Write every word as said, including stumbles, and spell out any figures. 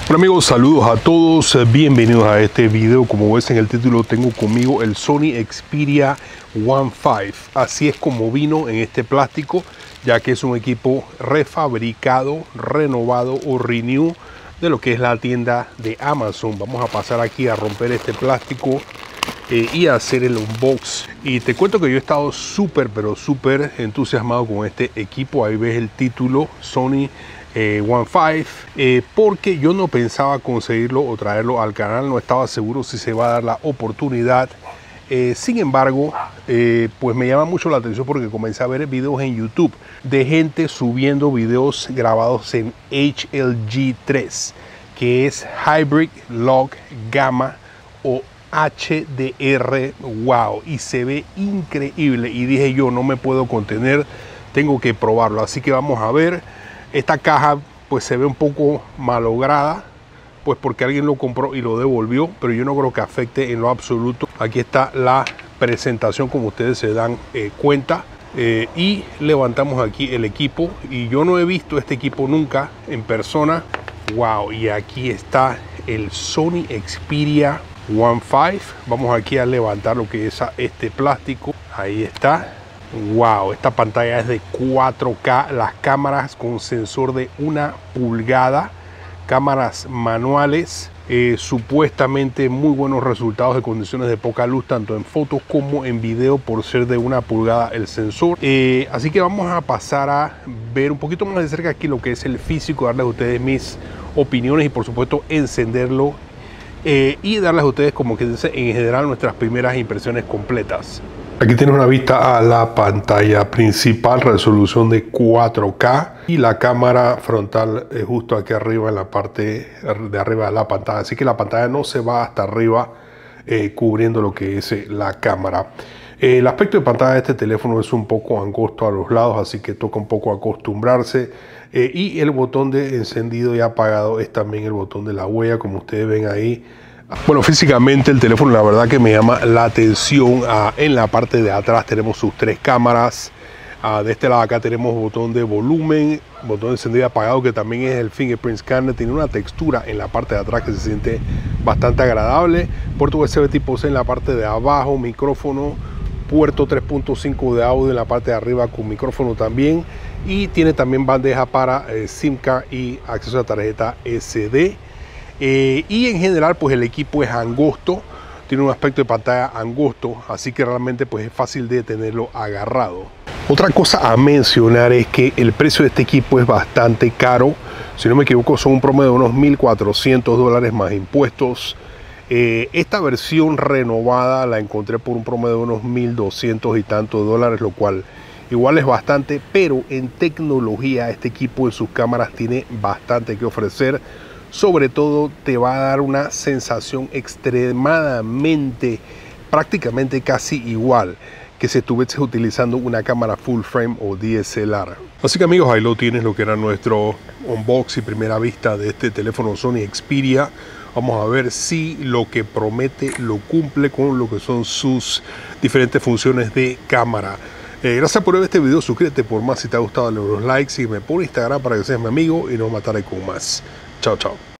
Hola amigos, saludos a todos, bienvenidos a este video. Como ves en el título, tengo conmigo el Sony Xperia One cinco. Así es como vino en este plástico, ya que es un equipo refabricado, renovado o renew de lo que es la tienda de Amazon. Vamos a pasar aquí a romper este plástico eh, y a hacer el unbox. Y te cuento que yo he estado súper, pero súper entusiasmado con este equipo. Ahí ves el título, Sony Eh, One cinco, eh, porque yo no pensaba conseguirlo o traerlo al canal, no estaba seguro si se va a dar la oportunidad. Eh, sin embargo, eh, pues me llama mucho la atención porque comencé a ver videos en YouTube de gente subiendo videos grabados en H L G tres, que es Hybrid Log Gamma o H D R. Wow, y se ve increíble y dije yo, no me puedo contener, tengo que probarlo. Así que vamos a ver. Esta caja pues se ve un poco malograda, pues porque alguien lo compró y lo devolvió, pero yo no creo que afecte en lo absoluto. Aquí está la presentación, como ustedes se dan eh, cuenta, eh, y levantamos aquí el equipo. Y yo no he visto este equipo nunca en persona. Wow, y aquí está el Sony Xperia One cinco. Vamos aquí a levantar lo que es este plástico. Ahí está. Wow, esta pantalla es de cuatro K, las cámaras con sensor de una pulgada, cámaras manuales, eh, supuestamente muy buenos resultados de condiciones de poca luz, tanto en fotos como en video, por ser de una pulgada el sensor. Eh, así que vamos a pasar a ver un poquito más de cerca aquí lo que es el físico, darles a ustedes mis opiniones y por supuesto encenderlo eh, y darles a ustedes, como que dice, en general nuestras primeras impresiones completas. Aquí tienes una vista a la pantalla principal, resolución de cuatro K, y la cámara frontal es justo aquí arriba en la parte de arriba de la pantalla, así que la pantalla no se va hasta arriba eh, cubriendo lo que es eh, la cámara. Eh, el aspecto de pantalla de este teléfono es un poco angosto a los lados, así que toca un poco acostumbrarse, eh, y el botón de encendido y apagado es también el botón de la huella, como ustedes ven ahí. Bueno, físicamente el teléfono la verdad que me llama la atención. Ah, en la parte de atrás tenemos sus tres cámaras. Ah, de este lado acá tenemos botón de volumen, botón de encendido y apagado, que también es el fingerprint scanner. Tiene una textura en la parte de atrás que se siente bastante agradable. Puerto U S B tipo C en la parte de abajo, micrófono, puerto tres punto cinco de audio en la parte de arriba con micrófono también. Y tiene también bandeja para eh, SIM card y acceso a tarjeta S D. Eh, y en general pues el equipo es angosto, tiene un aspecto de pantalla angosto, así que realmente pues es fácil de tenerlo agarrado. Otra cosa a mencionar es que el precio de este equipo es bastante caro. Si no me equivoco, son un promedio de unos mil cuatrocientos dólares más impuestos. Eh, esta versión renovada la encontré por un promedio de unos mil doscientos y tantos dólares, lo cual igual es bastante, pero en tecnología este equipo en sus cámaras tiene bastante que ofrecer. Sobre todo te va a dar una sensación extremadamente, prácticamente casi igual que si estuvieses utilizando una cámara full frame o D S L R. Así que amigos, ahí lo tienes, lo que era nuestro unboxing, primera vista de este teléfono Sony Xperia. Vamos a ver si lo que promete lo cumple con lo que son sus diferentes funciones de cámara. Eh, gracias por ver este video, suscríbete por más si te ha gustado, dale unos likes, sígueme por Instagram para que seas mi amigo y nos mataré con más. Chao, chao.